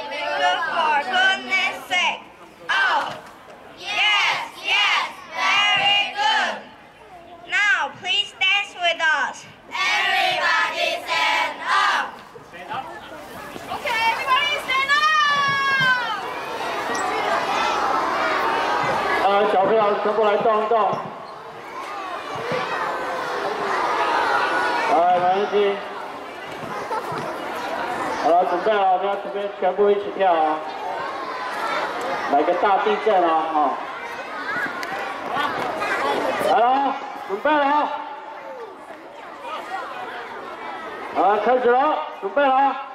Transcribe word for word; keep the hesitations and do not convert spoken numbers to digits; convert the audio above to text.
Look for goodness sake. Oh, yes, yes, very good. Now please dance with us. Everybody stand up. Stand up. Okay, everybody stand up. 呃，小朋友全部来动一动。来，没关系。好了，准备了，我们要准备全部一起跳啊！来个大地震啊！哈、来了，准备了啊！好，开始了，准备了啊！